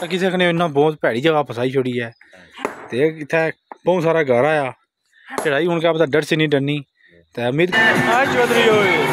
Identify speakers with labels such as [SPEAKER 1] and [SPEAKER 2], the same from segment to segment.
[SPEAKER 1] तकी सकने इन्ना बहुत भैड़ी जगह फसाई छोड़ी है ते इत्थै बहुत सारा घर आया चढ़ाई हूँ क्या पता डर से नहीं डरनी तो उम्मीद चौधरी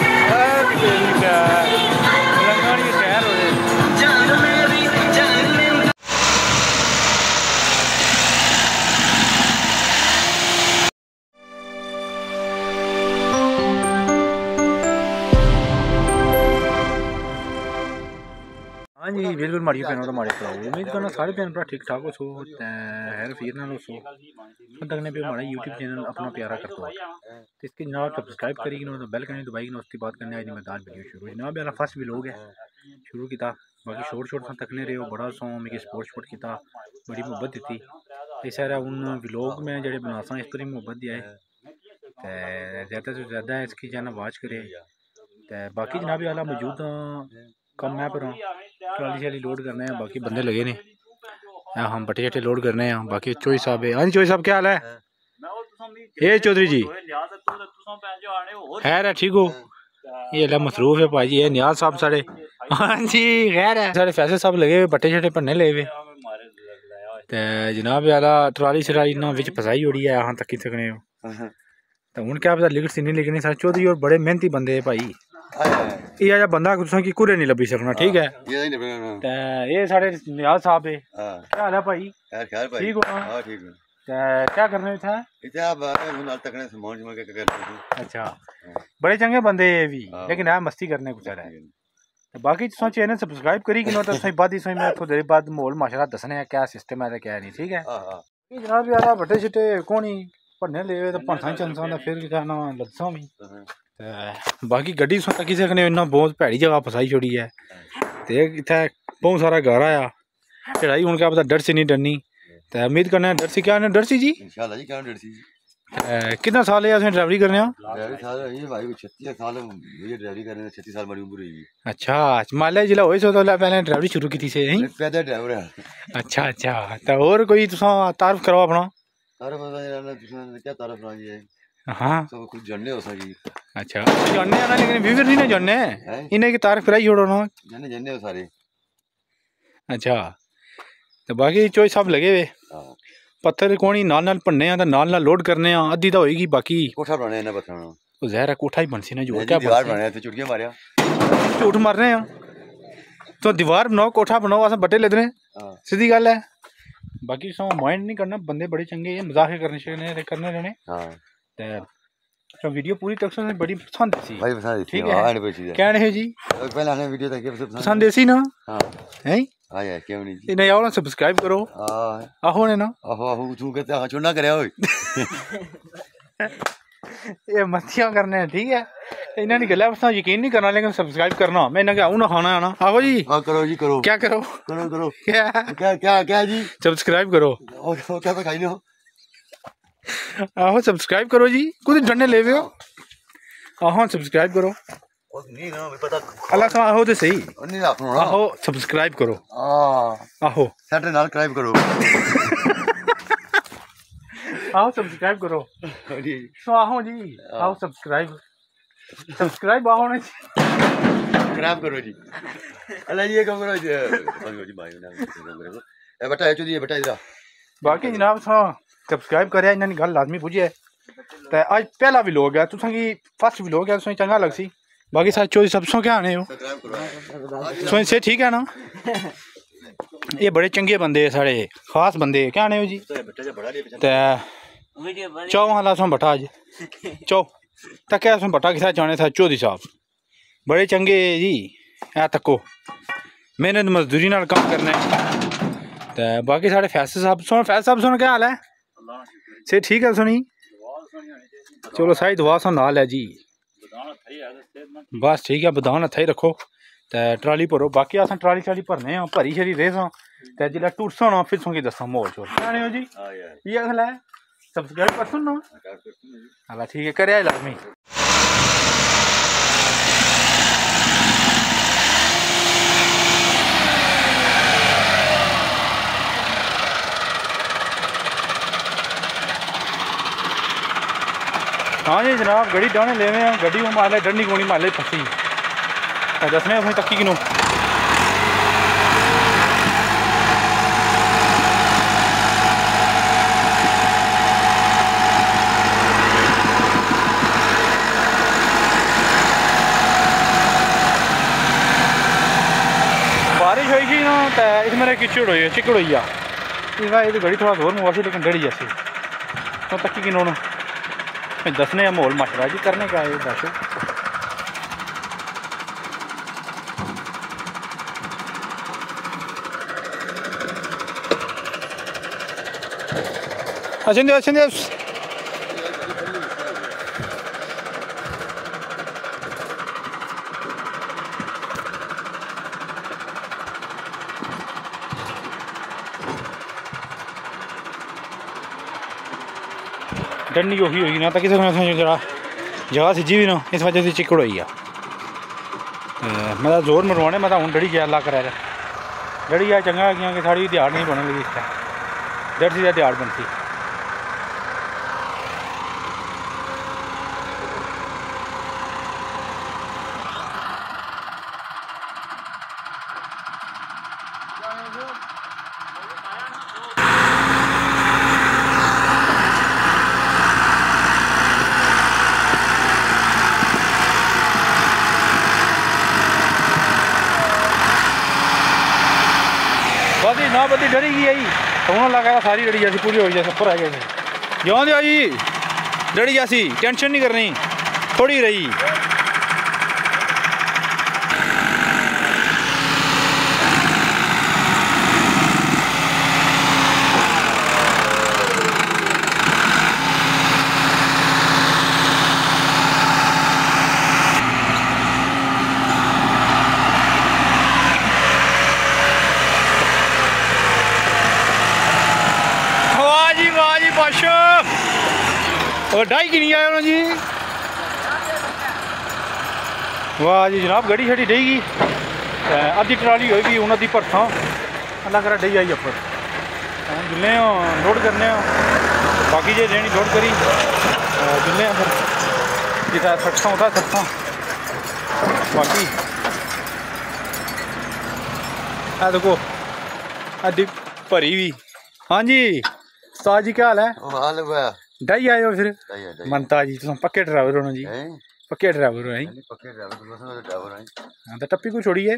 [SPEAKER 1] हाँ जी बिल्कुल माड़ी पैनों तो माड़े पड़ाओ उम्मीद करना सारे भैन भरा ठीक ठाक हो सो हैर फिर ना सो तकने पे हमारा यूट्यूब चैनल अपना प्यारा कर दो तो इसके जनाब सब्सक्राइब करेगी ना तो बेल करनी दबाई ना उसकी बात करने आज मैदान वीडियो शुरू जनाब मेरा फर्स्ट व्लॉग है शुरू किया बाकी शॉर्ट शॉर्ट तकने रहे हो बड़ा सौ मिगी सपोर्ट किया बड़ी मुहब्बत दी इस सारा हूँ व्लॉग में जो बना सा इस पर ही मुहब्बत दिया है ज़्यादा से ज़्यादा इसकी चैनल वॉच करे तो बाकी जनाब आला मौजूद कम मैं पर ट्राली शाली लोड करने हैं बाकी बंदे लगे ने हम बटे शटे लोड करने हैं बाकी चौधरी साहब है। हाँ जी चौधरी साहब क्या हाल है ये चौधरी जी खैर है ठीक हो ये ला मसरूफ है भाई ये नियाज साहब साढ़े हाँ जी खैर है साढ़े फैसल साहब लगे हुए बटे शटे भन्ने ले हुए तो जनाब आला ट्राली शराली ना विच फसाई उड़ी है हाँ तकी सकने हो तो हूँ क्या पता लिखट सी नहीं लिखनी सारे चौधरी और बड़े मेहनती बंदे है भाई ये बंदा तुसें की कुरे नहीं लब्भी सकना ठीक है ये साढ़े नियाज साहब है क्या हाल है भाई ठीक हो क्या करने अच्छा बड़े चंगे बंदे ये भी लेकिन है मस्ती करने कुछ है बाकी तुम चैनल सब्सक्राइब करी कि तो बाद ही मैं थोड़ी देर बाद माहौल माशाल्लाह दसने क्या सिस्टम है क्या नहीं ठीक है जनाब यार बटे छिटे कौन भन्ने ले तो भनसा चंसा फिर कहना लदसा भी बाकी गड्डी तकी सकने इन्ना बहुत भैड़ी जगह फसाई छोड़ी है तो इत्थै बहुत सारा घर आया चढ़ाई हूँ क्या पता डर से नहीं डरनी तो उम्मीद करना डर सी क्या डर सी जी कितना साल है असं ड्राइवरी करने अच्छा माले जिला होए सो तो पहले ड्राइवरी शुरू की थी से अच्छा अच्छा तो और कोई तुसा तारीफ करो अपना क्या तारीफ हाँ सब कुछ जानने हो सारी अच्छा जानने आना लेकिन व्यूअर नहीं ना जानने इन्हें की तारीफ कराई छोड़ो ना जानने हो सारे अच्छा तो बाकी चोई सब लगे हुए पत्थर कोनी नाल भन्ने तो नाल लोड करने अद्धी तो होएगी बाकी कोठा बनाने ना पत्थर तो जहर है कोठा ही बनसी ना जो क्या दीवार बनाया थे चुटकियां मारया झूठ मार रहे हैं तो दीवार बनाओ कोठा बनाओ अस बट्टे ले दे सीधी गल है बाकी सो माइंड नहीं करना बंदे बड़े चंगे मजाक करने रहने तो वीडियो पूरी तक से बड़ी पसंद थी भाई पसंद ठीक है क्या है जी पहले आने वीडियो तक पसंद ऐसी ना हां हैं हां यार क्यों नहीं जी नहीं आओ सब्सक्राइब करो आहो ने ना आहो तू कहते हां चुना करया ओए ये मस्तियां करने ठीक है इन्हें नहीं गला बस यकीन नहीं करना लेकिन सब्सक्राइब करना मैं इन्हें आऊँ ना खाना आना आहो जी हां करो जी करो क्या करो करो करो क्या जी सब्सक्राइब करो क्या तो खाई लो आहो सब्सक्राइब करो जी कुछ डरने ले हो आहो सब्सक्राइब करो नहीं ना पता अल्लाह सा आहो तो सही नहीं रखनो ना आहो सब्सक्राइब करो आहो सेट नाल सब्सक्राइब करो आओ सब्सक्राइब करो सो आहो जी आओ सब्सक्राइब आओ ने सब्सक्राइब करो जी अल्लाह जी कम करो जी भाई ना बेटा चो जी बेटा इधर बाकी जनाब सा सब्सक्राइब करे इन्होंने गल लाजमी पुजे तो अज पहला व्लॉग है तुसेंगी फर्स्ट व्लॉग है तुसें चंगा लगसी बाकी सारे चोरी सब सो क्या आने हो तुसें से ठीक है ना ये बड़े चंगे बंदे साढ़े खास बंदे क्या आने हो जी तो चौ हाल अस बटा अज चौ तक अस बटा किसा चाने था चौधरी साहब बड़े चंगे जी है तको मेहनत मजदूरी नाल काम करने तो बाकी साढ़े फैसल साहब सुन क्या हाल है से ठीक है सुनी चलो सारी दुआ सा नाल है जी बस ठीक है बदान हथा ही रखो तो ट्राली भरो बाकी अस ट्राली शाली भरने भरी शरी रेह तो जिला टूरस होना फिर तुसेंगी दसा माहौल शोल आने हो जी ये गल है सब्सक्राइब कर सुनो हाँ ठीक है करे लाजमी हाँ जी जनाब गड्डी डाने ले गड्डी माले डरनी कोनी माले फसी दसने तक्की किनू मेरे चिकड़ हो गया इस बार ये गड़ी थोड़ा जोर मुआ सी लेकिन डड़ी जैसी तो तक कि नोन दसने का माहौल मशरा जी करने का है दस अच्छा डंडी उही होगी ना तो किसी जरा जगह सिजी भी ना इस वजह से चिकड़ हो गया मैं जोर मरवाने मैं हूँ डड़ी जैल ला करा डड़ी आ चंगा गया कि साड़ी दिहाड़ नहीं बनने लगी इस टाइम 1.5 दिहाड़ बनती ना बदी डरी गई आई तो उन्होंने लगा सारी डड़ी जैसी पूरी हो जैसे ऊपर आ गए जो दे जी डड़ी जैसी टेंशन नहीं करनी थोड़ी रही और डाई की नहीं आया जी वाह जी जनाब गड़ी छड़ी डेगी अद्धी ट्राली होगी हूँ अद्धी भरथा अल्लाह करा डई आई अपर जुल्ले लोड करने बाकी जे लेनी लोड करी जुल्ले फिर जितना सट्ठा होता सट्ठा बाकी देखो अद्धी भरी भी हाँ जी उस्ताद जी क्या हाल है डाई आए हो फिर मनता जी तुम पक्के ड्राइवर हो ना जी पक्के ड्राइवर हो हाँ तो टप्पी को छोड़िए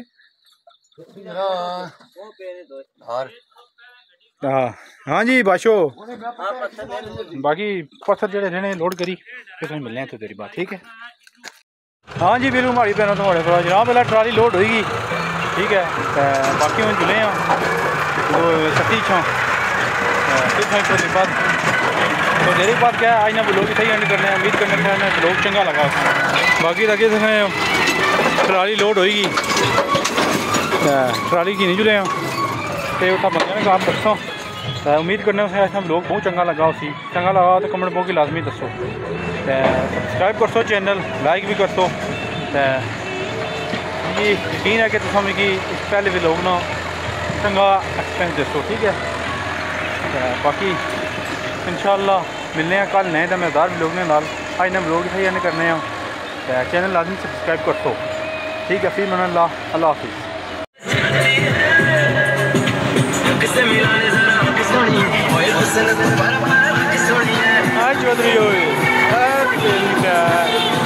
[SPEAKER 1] हाँ जी बाशो बाकी पत्थर जड़े रहने लोड करी फिर तुम्हें मिलने तो तेरी बात ठीक है हाँ जी बिल्कुल माड़ी पैनों तुम्हारे को जनाब पहले ट्राली लोड होगी ठीक है बाकी हम जुले हैं सती छो फिर बाद तो देरी बात क्या है आज ना ब्लॉग सही एंड करने उम्मीद करने का ब्लॉग चंगा लगा बाकी तक ट्राली लोड होगी ट्राली की नहीं जुले तो उतना बंद ने कहा दसो तो उम्मीद करने से ब्लॉग बहुत चंगा लगा उसी चंगा लगा तो कमेंट बॉक्स लाजमी दसो सब्सक्राइब कर सो चैनल लाइक भी कर सो यकीन है कि तुम मिगी इस पहले भी लोग ना चंगा एक्सपीरियंस दसो ठीक है बाकी इंशाअल्लाह मिलने हैं कल नए मज़ेदार ब्लॉग ने नाल आज ने ब्लॉग सही एंड करने हैं चैनल लाजमी सब्सक्राइब कर दो ठीक है फिर मन अल्लाह हाफिज़ आज चौधरी